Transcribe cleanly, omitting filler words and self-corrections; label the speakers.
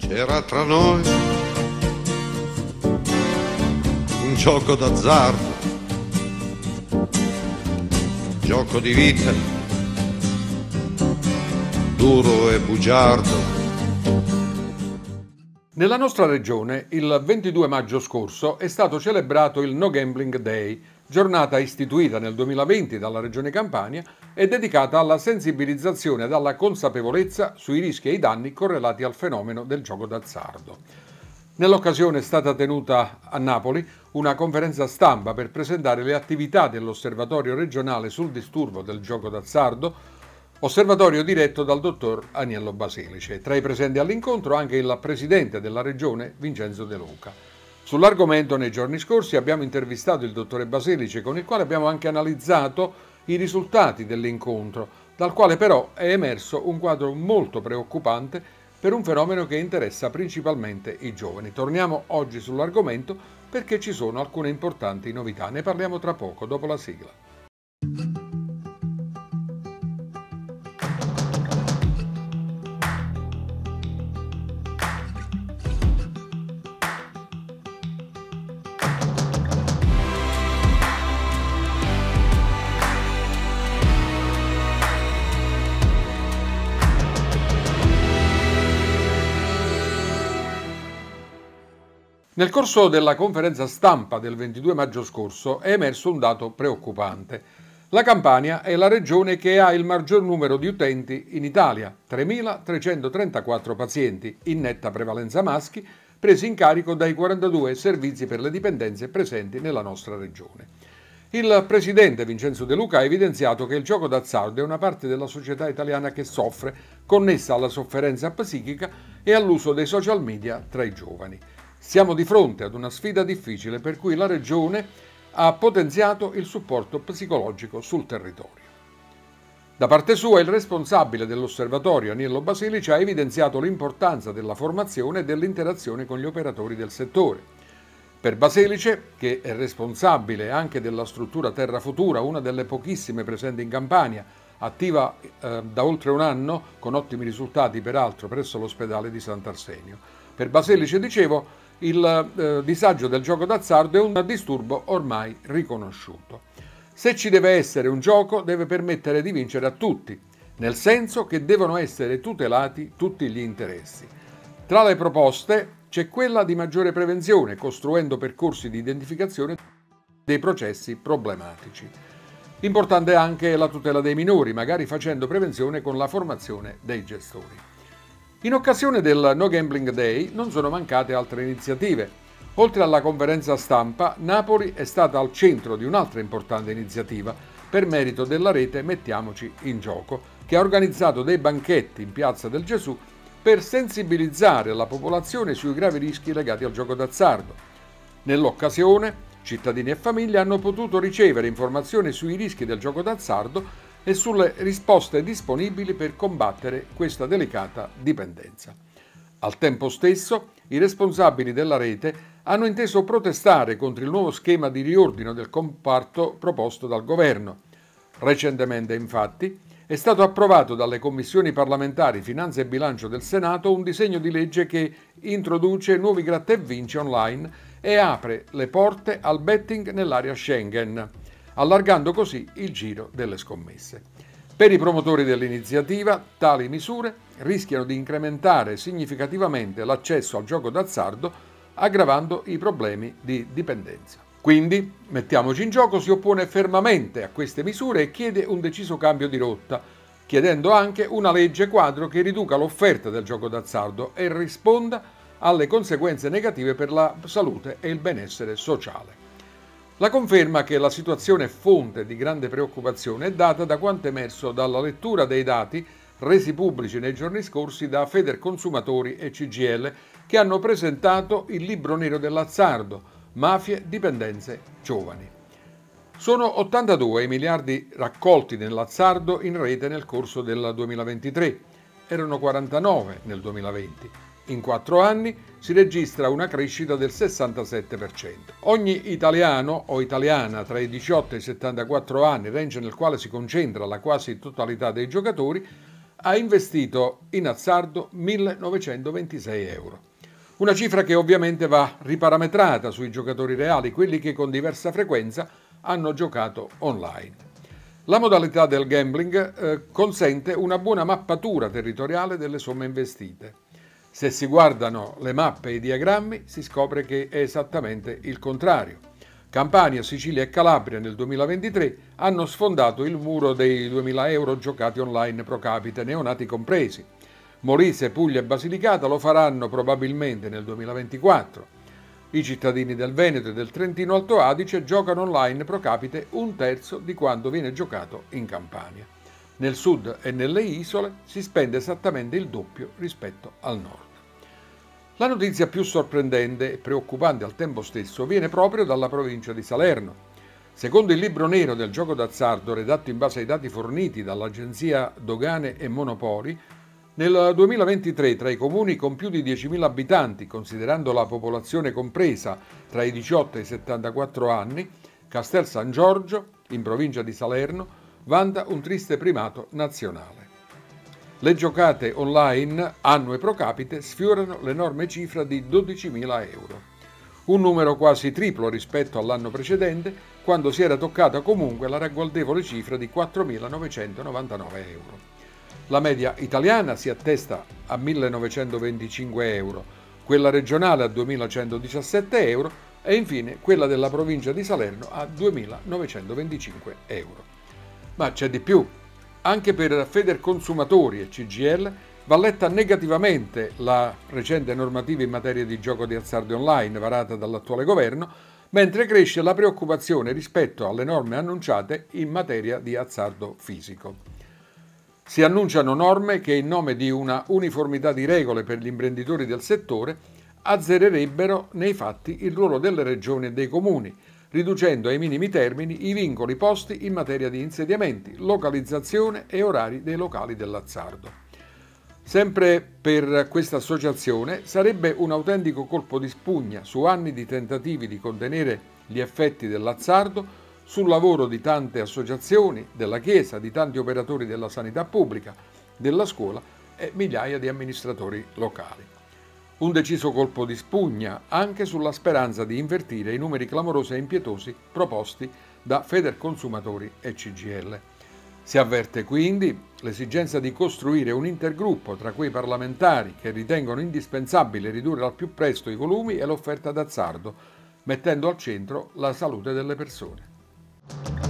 Speaker 1: C'era tra noi un gioco d'azzardo, gioco di vita, duro e bugiardo.
Speaker 2: Nella nostra regione, il 22 maggio scorso, è stato celebrato il No Gambling Day, giornata istituita nel 2020 dalla Regione Campania e dedicata alla sensibilizzazione ed alla consapevolezza sui rischi e i danni correlati al fenomeno del gioco d'azzardo. Nell'occasione è stata tenuta a Napoli una conferenza stampa per presentare le attività dell'Osservatorio regionale sul disturbo del gioco d'azzardo, osservatorio diretto dal dottor Aniello Basilice. Tra i presenti all'incontro anche il presidente della regione Vincenzo De Luca. Sull'argomento nei giorni scorsi abbiamo intervistato il dottore Basilice, con il quale abbiamo anche analizzato i risultati dell'incontro, dal quale però è emerso un quadro molto preoccupante per un fenomeno che interessa principalmente i giovani. Torniamo oggi sull'argomento perché ci sono alcune importanti novità. Ne parliamo tra poco, dopo la sigla. Nel corso della conferenza stampa del 22 maggio scorso è emerso un dato preoccupante. La Campania è la regione che ha il maggior numero di utenti in Italia, 3.334 pazienti, in netta prevalenza maschi, presi in carico dai 42 servizi per le dipendenze presenti nella nostra regione. Il presidente Vincenzo De Luca ha evidenziato che il gioco d'azzardo è una parte della società italiana che soffre, connessa alla sofferenza psichica e all'uso dei social media tra i giovani. Siamo di fronte ad una sfida difficile per cui la Regione ha potenziato il supporto psicologico sul territorio. Da parte sua il responsabile dell'osservatorio Aniello Basilice ha evidenziato l'importanza della formazione e dell'interazione con gli operatori del settore. Per Basilice, che è responsabile anche della struttura Terra Futura, una delle pochissime presenti in Campania, attiva da oltre un anno, con ottimi risultati peraltro presso l'ospedale di Sant'Arsenio. Per Basilice, dicevo, il disagio del gioco d'azzardo è un disturbo ormai riconosciuto. Se ci deve essere un gioco, deve permettere di vincere a tutti, nel senso che devono essere tutelati tutti gli interessi. Tra le proposte c'è quella di maggiore prevenzione, costruendo percorsi di identificazione dei processi problematici. Importante è anche la tutela dei minori, magari facendo prevenzione con la formazione dei gestori. In occasione del No Gambling Day non sono mancate altre iniziative. Oltre alla conferenza stampa, Napoli è stata al centro di un'altra importante iniziativa per merito della rete Mettiamoci in Gioco, che ha organizzato dei banchetti in Piazza del Gesù per sensibilizzare la popolazione sui gravi rischi legati al gioco d'azzardo. Nell'occasione, cittadini e famiglie hanno potuto ricevere informazioni sui rischi del gioco d'azzardo e sulle risposte disponibili per combattere questa delicata dipendenza. Al tempo stesso, i responsabili della rete hanno inteso protestare contro il nuovo schema di riordino del comparto proposto dal governo. Recentemente, infatti, è stato approvato dalle commissioni parlamentari Finanza e Bilancio del Senato un disegno di legge che introduce nuovi gratta e vinci online e apre le porte al betting nell'area Schengen, allargando così il giro delle scommesse. Per i promotori dell'iniziativa, tali misure rischiano di incrementare significativamente l'accesso al gioco d'azzardo, aggravando i problemi di dipendenza. Quindi, Mettiamoci in Gioco si oppone fermamente a queste misure e chiede un deciso cambio di rotta, chiedendo anche una legge quadro che riduca l'offerta del gioco d'azzardo e risponda alle conseguenze negative per la salute e il benessere sociale. La conferma che la situazione è fonte di grande preoccupazione è data da quanto emerso dalla lettura dei dati resi pubblici nei giorni scorsi da Federconsumatori e CGIL, che hanno presentato il libro nero dell'azzardo, mafie, dipendenze, giovani. Sono 82 i miliardi raccolti nell'azzardo in rete nel corso del 2023, erano 49 nel 2020. In 4 anni si registra una crescita del 67%. Ogni italiano o italiana tra i 18 e i 74 anni, range nel quale si concentra la quasi totalità dei giocatori, ha investito in azzardo 1.926 euro. Una cifra che ovviamente va riparametrata sui giocatori reali, quelli che con diversa frequenza hanno giocato online. La modalità del gambling consente una buona mappatura territoriale delle somme investite. Se si guardano le mappe e i diagrammi si scopre che è esattamente il contrario. Campania, Sicilia e Calabria nel 2023 hanno sfondato il muro dei 2.000 euro giocati online pro capite, neonati compresi. Molise, Puglia e Basilicata lo faranno probabilmente nel 2024. I cittadini del Veneto e del Trentino Alto Adige giocano online pro capite un terzo di quanto viene giocato in Campania. Nel sud e nelle isole si spende esattamente il doppio rispetto al nord. La notizia più sorprendente e preoccupante al tempo stesso viene proprio dalla provincia di Salerno. Secondo il libro nero del gioco d'azzardo, redatto in base ai dati forniti dall'Agenzia Dogane e Monopoli, nel 2023 tra i comuni con più di 10.000 abitanti, considerando la popolazione compresa tra i 18 e i 74 anni, Castel San Giorgio, in provincia di Salerno, vanta un triste primato nazionale. Le giocate online annue pro capite sfiorano l'enorme cifra di 12.000 euro, un numero quasi triplo rispetto all'anno precedente, quando si era toccata comunque la ragguardevole cifra di 4.999 euro. La media italiana si attesta a 1.925 euro, quella regionale a 2.117 euro e infine quella della provincia di Salerno a 2.925 euro. Ma c'è di più. Anche per Federconsumatori e CGIL va letta negativamente la recente normativa in materia di gioco di azzardo online varata dall'attuale governo, mentre cresce la preoccupazione rispetto alle norme annunciate in materia di azzardo fisico. Si annunciano norme che in nome di una uniformità di regole per gli imprenditori del settore azzererebbero nei fatti il ruolo delle regioni e dei comuni, riducendo ai minimi termini i vincoli posti in materia di insediamenti, localizzazione e orari dei locali dell'azzardo. Sempre per questa associazione sarebbe un autentico colpo di spugna su anni di tentativi di contenere gli effetti dell'azzardo, sul lavoro di tante associazioni, della Chiesa, di tanti operatori della sanità pubblica, della scuola e migliaia di amministratori locali. Un deciso colpo di spugna anche sulla speranza di invertire i numeri clamorosi e impietosi proposti da Federconsumatori e CGIL. Si avverte quindi l'esigenza di costruire un intergruppo tra quei parlamentari che ritengono indispensabile ridurre al più presto i volumi e l'offerta d'azzardo, mettendo al centro la salute delle persone.